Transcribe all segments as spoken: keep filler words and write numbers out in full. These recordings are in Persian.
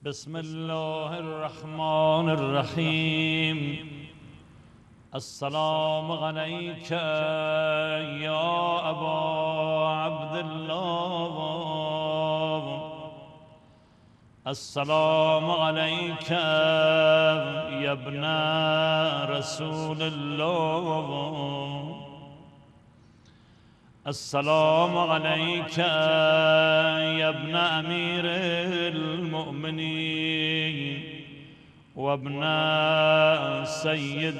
بسم الله الرحمن الرحيم. السلام عليك يا أبا عبد الله، السلام عليك يا ابن رسول الله، السلام عليك يا ابن أمير المؤمنين وابن سيد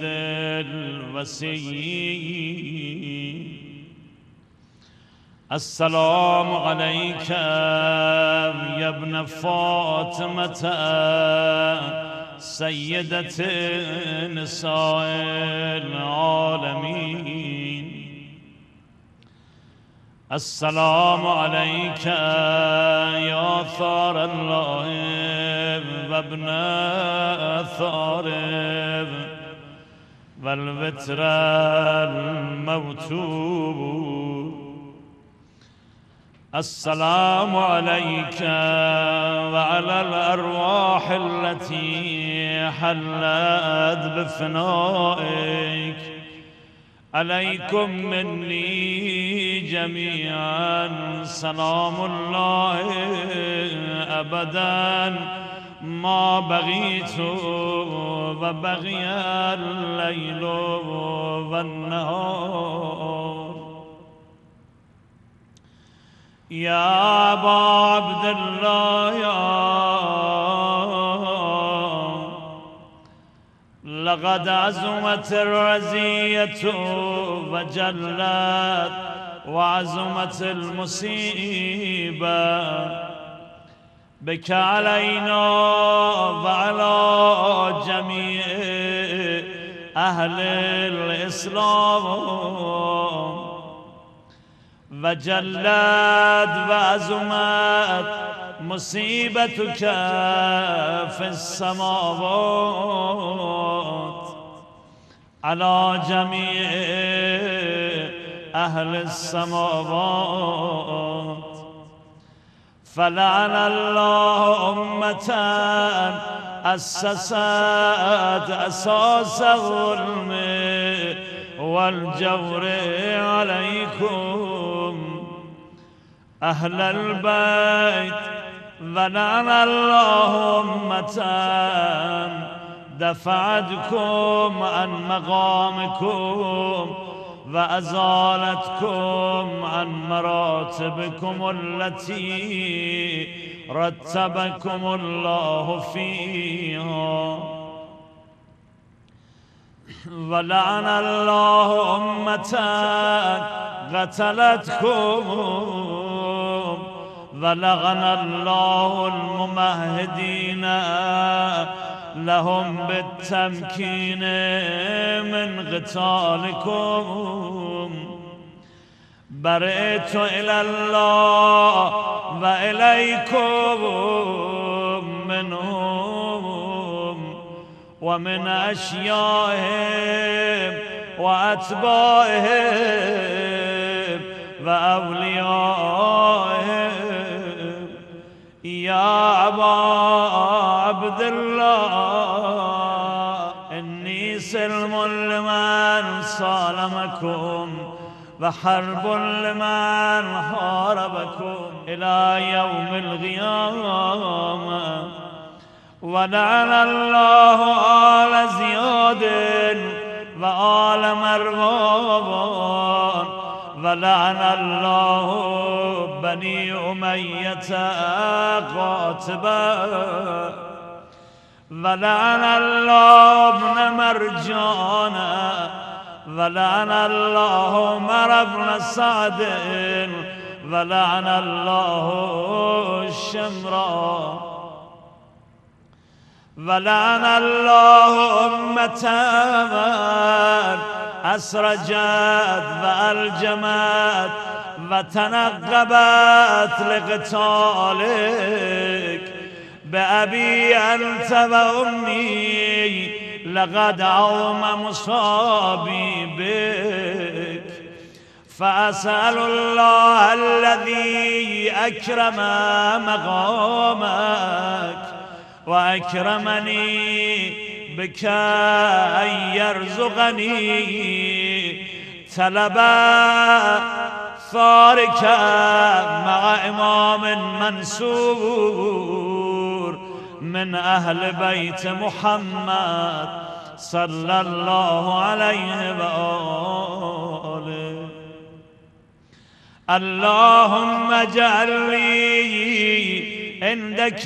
الوصيين، السلام عليك يا ابن فاطمة سيدة نساء العالمين، السلام عليك يا ثار الله وابن ثاره والوتر الموتور، السلام عليك وعلى الأرواح التي حلت بفنائك، عليكم مني جميعا سلام الله أبدا ما بغيت وبغي الليل والنهار. يا أبا عبد الله يا لقد عزمت الرزية وجلت وعزمت المصيبة بك علينا وعلى جميع أهل الإسلام، وجلت وعزمت مصيبتك في السماوات على جميع أهل السماوات، فلعن الله أمة أسست أساس الظلم والجور عليكم أهل البيت، ولعن الله أمة دفعتكم عن مقامكم وأزالتكم عن مراتبكم التي رتبكم الله فيها، ولعن الله أمة قتلتكم، ولعن الله الممهدين لهم بالتمكين من قتالكم، برئت إلى الله وإليكم منهم ومن أشيائهم وأتباعهم وأوليائهم. يا أبا عبد الله إني سلم لمن صالمكم وحرب لمن حاربكم إلى يوم القيامة، ولعن الله آل زياد وآل مروان، ولعن الله بني أمية قاتبا، ولعن الله ابن مرجان، ولعن الله عمر بن سعد، ولعن الله الشمراء، ولعن الله أمة أسرجت وألجمت وتنقبت لقتالك، بأبي أنت وأمي لقد عوم مصابي بك، فأسأل الله الذي أكرم مقامك وأكرمني بك أن يرزقني طلب ثارك مع إمام منصور من أهل بيت محمد صلى الله عليه وآله. اللهم اجعل لي عندك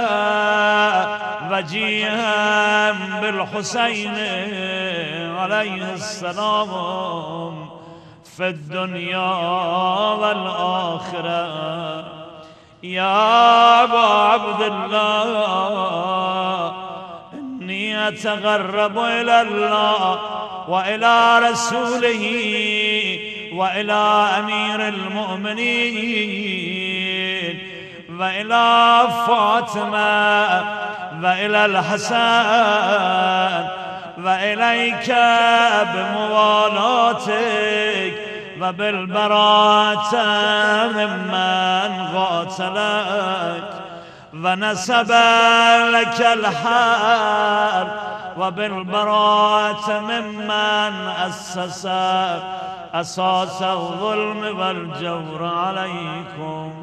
وجيها بالحسين عليه السلام في الدنيا والآخرة. يا أبا عبد الله إني أتقرب إلى الله وإلى رسوله وإلى أمير المؤمنين وإلى فاطمة وإلى الحسن وإليك بموالاتك وبالبراءة ممن قاتلك ونسب لك الحرب وبالبراءة ممن أسس أساس الظلم والجور عليكم.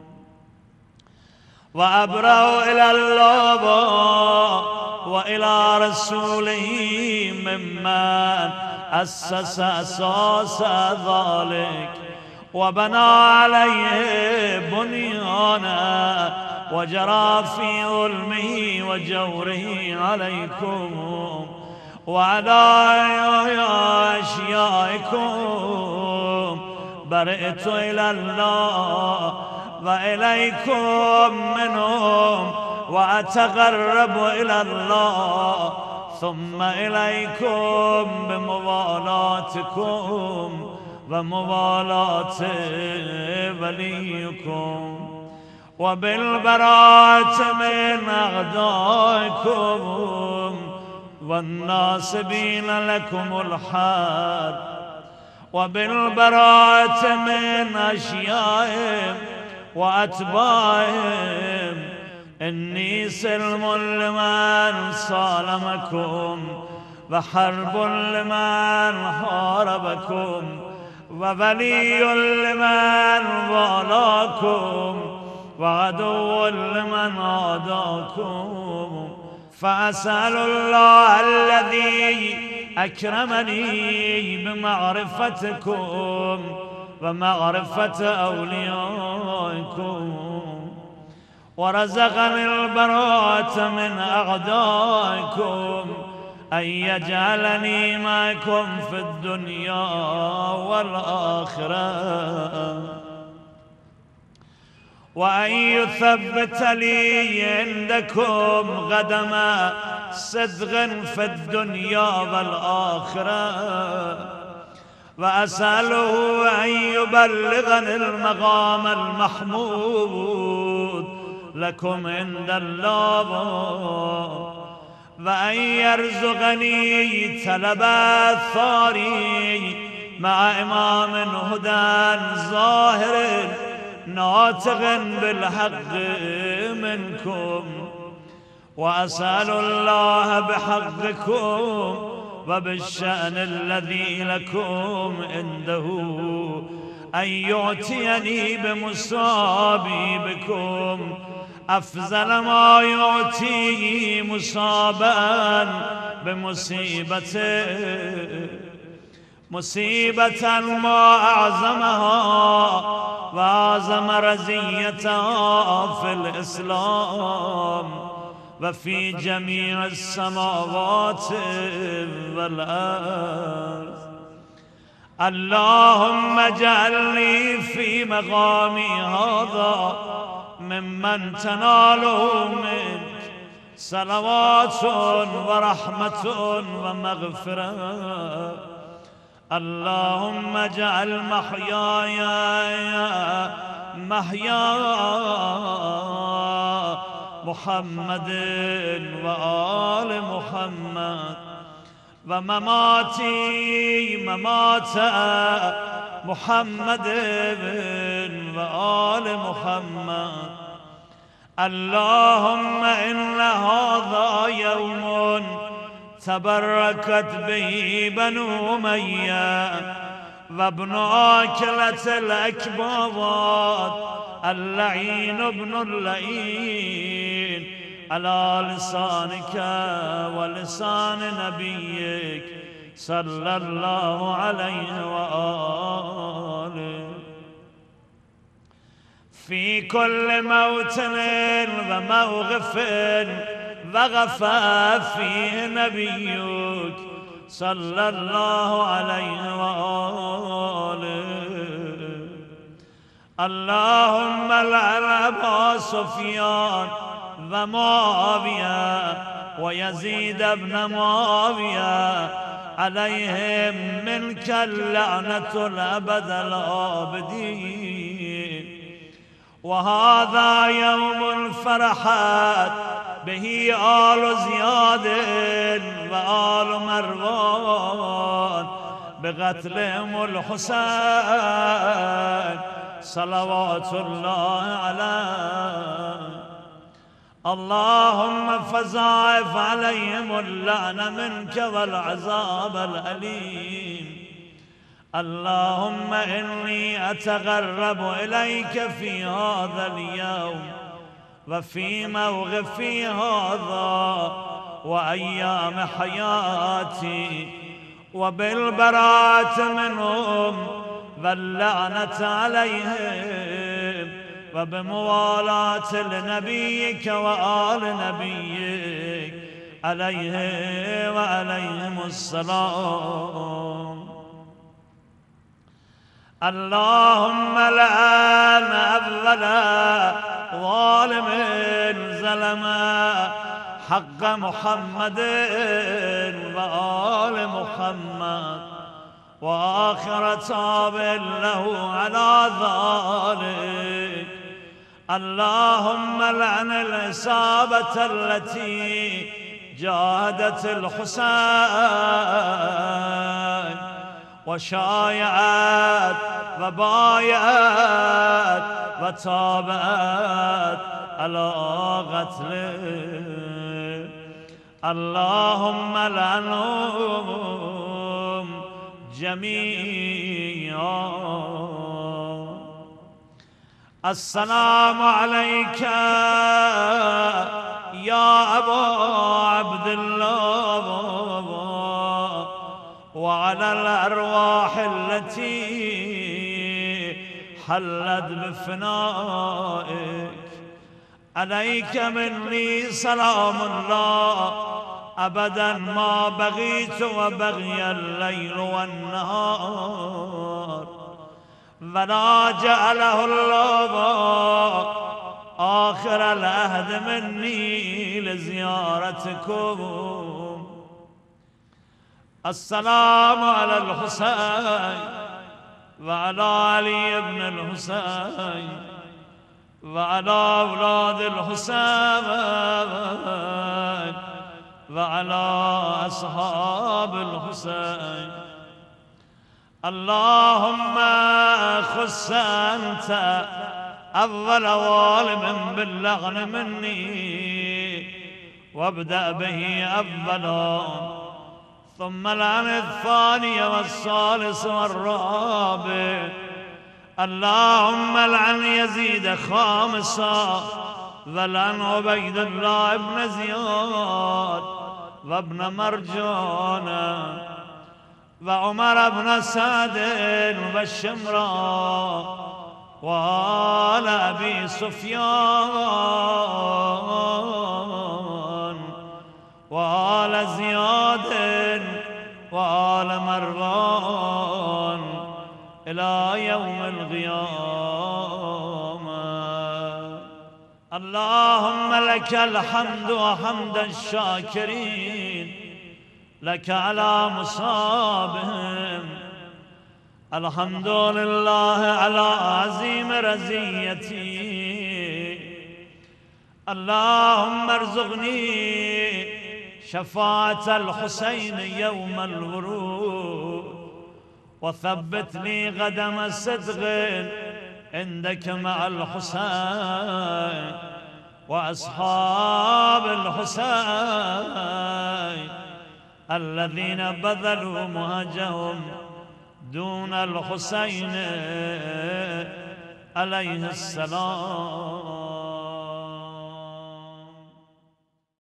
وأبرأ إلى الله وإلى رسوله ممن أسس أساس ذلك وبنى عليه بنيانا وجرى في ظلمه وجوره عليكم وعلى أشيائكم. برئت إلى الله وإليكم منهم وأتقرب إلى الله ثم إليكم بموالاتكم وموالاة وليكم وبالبراءة من أعدائكم والناصبين لكم الحرب وبالبراءة من أشيائهم وأتباعهم. إني سلم لمن صالمكم وحرب لمن حاربكم وولي لمن والاكم وعدو لمن عاداكم. فأسأل الله الذي أكرمني بمعرفتكم ومعرفة أوليائكم ورزقني البراءة من أعدائكم أن يجعلني معكم في الدنيا والآخرة وأن يثبت لي عندكم قدم صدق في الدنيا والآخرة. وأسأله أن يبلغني المقام المحمود لكم عند الله وأن يرزقني طلب الثاري مع إمام هدى ظاهر ناطق بالحق منكم. وأسأل الله بحقكم وبالشأن الذي لكم عنده أن يعطيني بمصابي بكم أفضل ما يعطي مصابا بمصيبته مصيبة ما أعظمها وأعظم رزيتها في الإسلام وفي جميع السماوات والأرض. اللهم اجعلني في مقامي هذا ممن تناله منك صلوات ورحمة ومغفرة. اللهم اجعل محياي محيا محمد وآل محمد ومماتي ممات محمد وآل محمد. اللهم إن تبركت به بنو أمية وابن آكلة الأكباد اللعين ابن اللعين على لسانك ولسان نبيك صلى الله عليه وآله في كل موطن وموقف وقف فيه نبيك صلى الله عليه وآله اللهم لعن أبا سفيان ومعاوية ويزيد بن معاوية عليهم منك اللعنة الأبد الآبدين وهذا يوم الفرحات به آل زياد وآل مروان بقتلهم الحسين صلوات الله عليه اللهم فزاعف عليهم اللعن منك والعذاب الأليم اللهم إني أتقرب إليك في هذا اليوم وفي موقفي هذا وأيام حياتي وبالبراءة منهم واللعنة عليهم وبموالاة لنبيك وآل نبيك عليه وعليهم السلام اللهم لعن أول ظالم ظلم حق محمد وآل محمد وآخر تاب له على ذلك اللهم لعن الإصابة التي جاهدت الحسين وشايعت وبايعت وتابعت على قتله اللهم لعنهم جميعا السلام عليك يا أبا عبد الله وعلى الأرواح التي حلت بفنائك عليك مني سلام الله أبدا ما بغيت وبغي الليل والنهار ولا جعله الله آخر العهد مني لزيارتكم السلام على الحسين وعلى علي بن الحسين وعلى أولاد الحسين وعلى أصحاب الحسين اللهم خص أنت أول ظالم باللعن مني وابدأ به أولا ثم لعن الثاني والثالث والرابع اللهم لعن يزيد خامسا ولعن عبيد الله بن زياد وابن مرجان وعمر بن سعد والشمران وآل أبي سفيان وآل زياد وآل مروان إلى يوم القيامة اللهم لك الحمد وحمد الشاكرين لك على مصابهم الحمد لله على عظيم رزيتي اللهم ارزقني شفاعة الحسين يوم الورود وثبت لي قدم صدق عندك مع الحسين وأصحاب الحسين الذين بذلوا مهجهم دون الحسين عليه السلام.